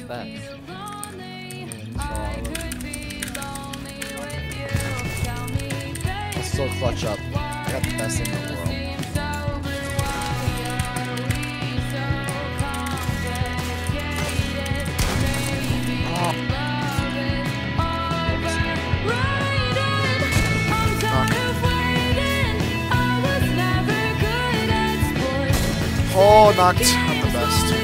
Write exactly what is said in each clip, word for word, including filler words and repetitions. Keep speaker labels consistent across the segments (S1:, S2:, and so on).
S1: best. I'll still clutch up. I got the best in the world.
S2: Oh, knocked. I'm the best.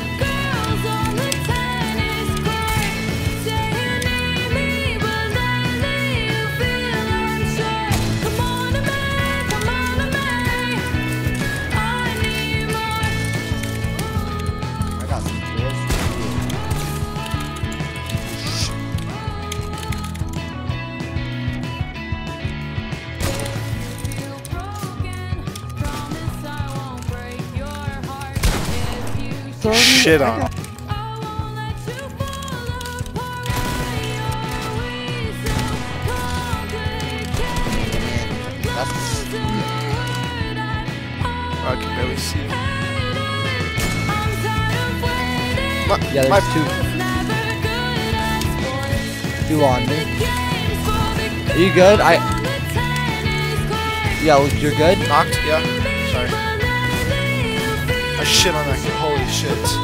S1: I got some kills for you.
S2: Shit on.
S1: That's
S2: I can barely see it.
S1: yeah, there's
S2: My,
S1: two. Two on me. Are you good? I. Yeah, you're good.
S2: knocked? Yeah. Sorry. I shit on that. Holy shit.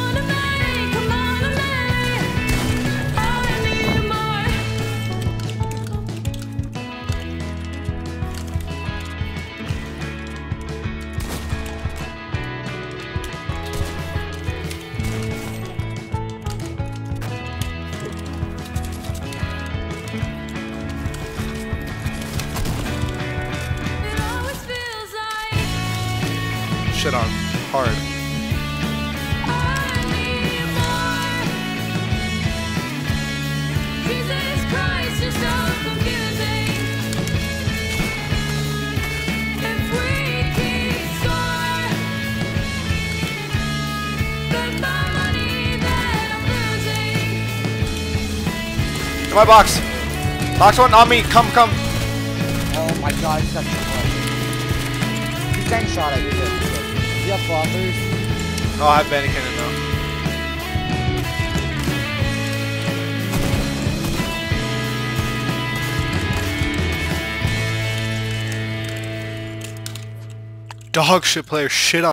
S2: Shit on hard. To my box. Box one on me. Come, come.
S1: Oh my god, he's got two bullets. He's tank shot at you. Good, good. Do you have floppers?
S2: Oh, I have Bandit Cannon now. Dog shit player shit on.